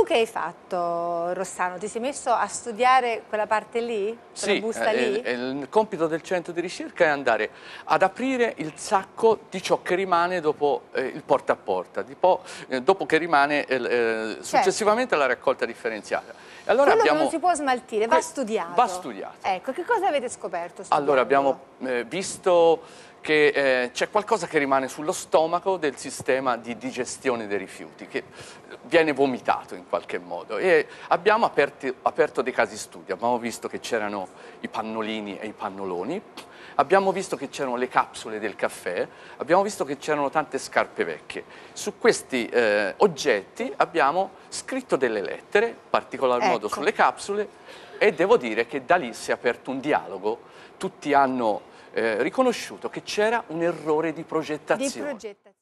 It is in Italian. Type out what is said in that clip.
che hai fatto, Rossano? Ti sei messo a studiare quella parte lì? Quella busta lì? Il compito del centro di ricerca è andare ad aprire il sacco di ciò che rimane dopo il porta a porta, dopo che rimane successivamente la raccolta differenziata. E allora Quello che non si può smaltire va studiato. Va studiato. Ecco, che cosa avete scoperto studiando? Allora abbiamo visto che c'è qualcosa che rimane sullo stomaco del sistema di digestione dei rifiuti, che viene vomitato in qualche modo, e abbiamo aperto dei casi studio. Abbiamo visto che c'erano i pannolini e i pannoloni, abbiamo visto che c'erano le capsule del caffè, abbiamo visto che c'erano tante scarpe vecchie. Su questi oggetti abbiamo scritto delle lettere, in particolar modo sulle capsule, e devo dire che da lì si è aperto un dialogo. Tutti hanno riconosciuto che c'era un errore di progettazione.